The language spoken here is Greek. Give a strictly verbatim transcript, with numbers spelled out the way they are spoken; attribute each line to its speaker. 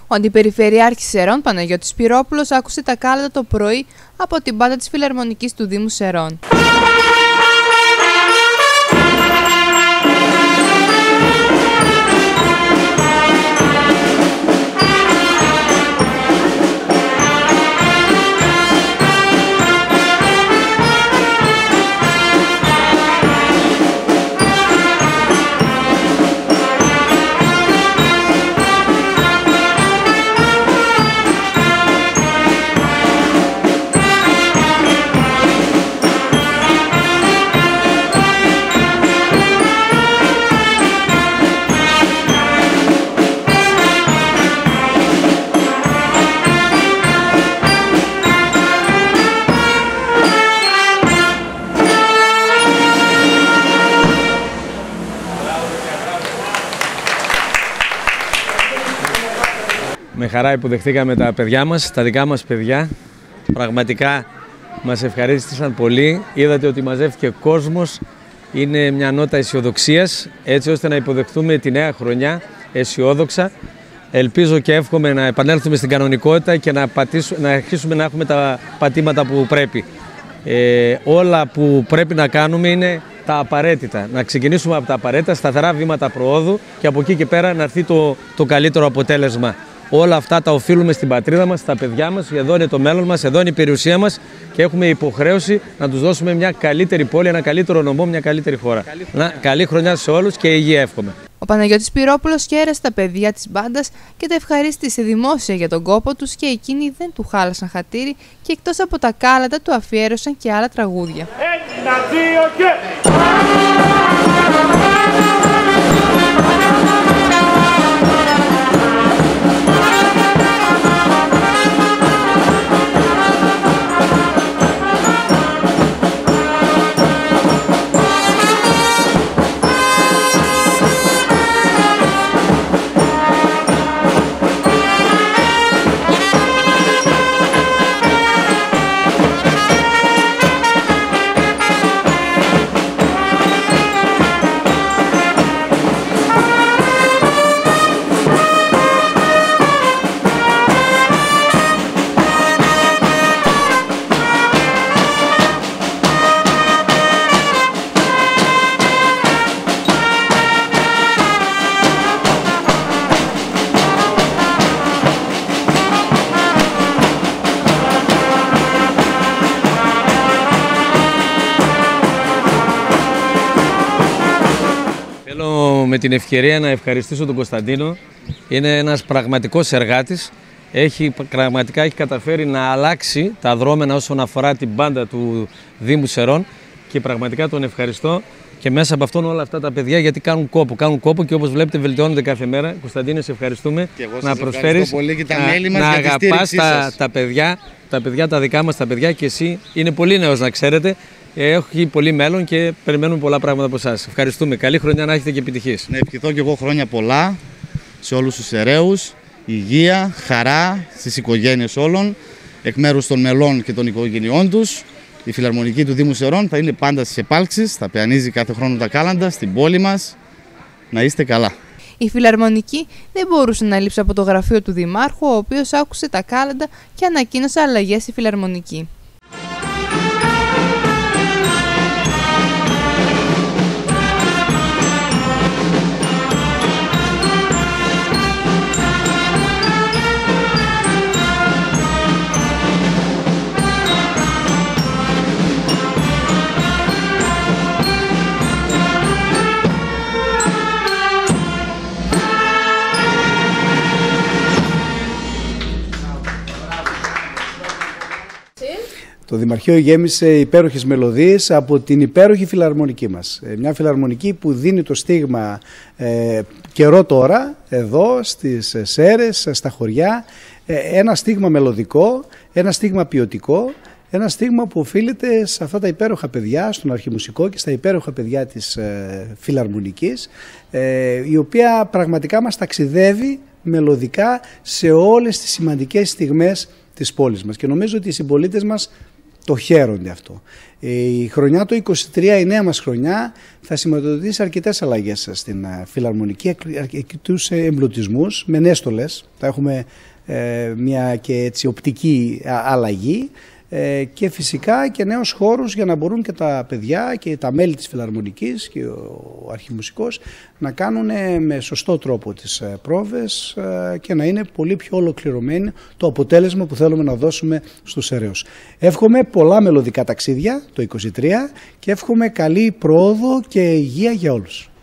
Speaker 1: Ο Αντιπεριφερειάρχης Σερών, Παναγιώτης Σπυρόπουλος, άκουσε τα κάλαντα το πρωί από την μπάντα της Φιλαρμονικής του Δήμου Σερών.
Speaker 2: Με χαρά υποδεχτήκαμε τα παιδιά μας, τα δικά μας παιδιά. Πραγματικά μας ευχαρίστησαν πολύ. Είδατε ότι μαζεύτηκε κόσμος. Είναι μια νότα αισιοδοξίας, έτσι ώστε να υποδεχτούμε τη νέα χρονιά αισιόδοξα. Ελπίζω και εύχομαι να επανέλθουμε στην κανονικότητα και να, πατήσουμε, να αρχίσουμε να έχουμε τα πατήματα που πρέπει. Ε, όλα που πρέπει να κάνουμε είναι τα απαραίτητα. Να ξεκινήσουμε από τα απαραίτητα, σταθερά βήματα προόδου και από εκεί και πέρα να έρθει το, το καλύτερο αποτέλεσμα. Όλα αυτά τα οφείλουμε στην πατρίδα μας, στα παιδιά μας, εδώ είναι το μέλλον μας, εδώ είναι η περιουσία μας και έχουμε υποχρέωση να τους δώσουμε μια καλύτερη πόλη, ένα καλύτερο νομό, μια καλύτερη χώρα. Καλή χρονιά, να, καλή χρονιά σε όλους και υγεία εύχομαι.
Speaker 1: Ο Παναγιώτης Σπυρόπουλος χαίρεσε τα παιδιά της μπάντας και τα ευχαρίστησε δημόσια για τον κόπο τους και εκείνοι δεν του χάλασαν χατήρι και εκτός από τα κάλαντα του αφιέρωσαν και άλλα τραγούδια. Ένα, δύο και...
Speaker 2: Θέλω με την ευκαιρία να ευχαριστήσω τον Κωνσταντίνο. Είναι ένας πραγματικός εργάτης. Έχει, πραγματικά έχει καταφέρει να αλλάξει τα δρόμενα όσον αφορά την μπάντα του Δήμου Σερών και πραγματικά τον ευχαριστώ και μέσα από αυτόν όλα αυτά τα παιδιά γιατί κάνουν κόπο, κάνουν κόπο και όπως βλέπετε βελτιώνονται κάθε μέρα. Κωνσταντίνε, σε ευχαριστούμε να προσφέρεις,
Speaker 3: πολύ και τα
Speaker 2: να,
Speaker 3: μέλη μας
Speaker 2: να
Speaker 3: για τη
Speaker 2: αγαπάς τα,
Speaker 3: σας.
Speaker 2: τα παιδιά, τα παιδιά τα δικά μας τα παιδιά και εσύ είναι πολύ νέος να ξέρετε. Έχει πολύ μέλλον και περιμένουμε πολλά πράγματα από εσάς. Ευχαριστούμε. Καλή χρονιά να έχετε και επιτυχίες.
Speaker 3: Να ευχηθώ και εγώ χρόνια πολλά σε όλους τους Σεραίους, υγεία, χαρά στις οικογένειες όλων, εκ μέρους των μελών και των οικογενειών τους. Η Φιλαρμονική του Δήμου Σερών θα είναι πάντα στις επάλξεις, θα παιανίζει κάθε χρόνο τα κάλαντα στην πόλη μας. Να είστε καλά.
Speaker 1: Η Φιλαρμονική δεν μπορούσε να λείψει από το γραφείο του Δημάρχου, ο οποίος άκουσε τα κάλαντα και ανακοίνωσε αλλαγές στη Φιλαρμονική.
Speaker 4: Το Δημαρχείο γέμισε υπέροχες μελωδίες από την υπέροχη φιλαρμονική μας. Μια φιλαρμονική που δίνει το στίγμα ε, καιρό τώρα, εδώ στις Σέρρες, στα χωριά, ε, ένα στίγμα μελωδικό, ένα στίγμα ποιοτικό, ένα στίγμα που οφείλεται σε αυτά τα υπέροχα παιδιά, στον αρχιμουσικό και στα υπέροχα παιδιά της ε, φιλαρμονικής, ε, η οποία πραγματικά μας ταξιδεύει μελωδικά σε όλες τις σημαντικές στιγμές της πόλης μας. Και νομίζω ότι οι συμπολίτες μας το χαίρονται αυτό. Η χρονιά το είκοσι τρία, η νέα μας χρονιά, θα σηματοδοτήσει αρκετές αλλαγές στην Φιλαρμονική, αρκετούς εμπλουτισμούς με νέες στολές. Θα έχουμε ε, μια και έτσι οπτική αλλαγή ε, και φυσικά και νέους χώρους για να μπορούν και τα παιδιά και τα μέλη της Φιλαρμονικής και ο αρχιμουσικός να κάνουν με σωστό τρόπο τις πρόβες και να είναι πολύ πιο ολοκληρωμένο το αποτέλεσμα που θέλουμε να δώσουμε στους αιρέους. Εύχομαι πολλά μελωδικά ταξίδια το είκοσι τρία και εύχομαι καλή πρόοδο και υγεία για όλους.